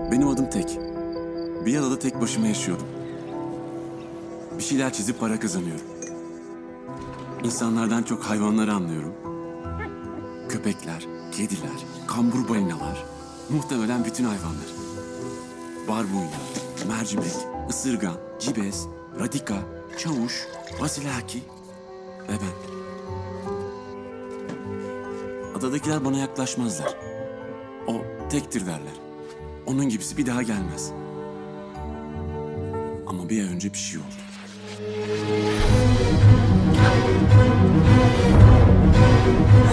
Benim adım Tek. Bir adada tek başıma yaşıyordum. Bir şeyler çizip para kazanıyorum. İnsanlardan çok hayvanları anlıyorum. Köpekler, kediler, kambur balinalar, muhtemelen bütün hayvanlar. Barbunya, mercimek, ısırgan, cibes, radika, çavuş, vasilaki ve ben. Adadakiler bana yaklaşmazlar. O tektir derler. Onun gibisi bir daha gelmez. Ama bir ay önce bir şey oldu.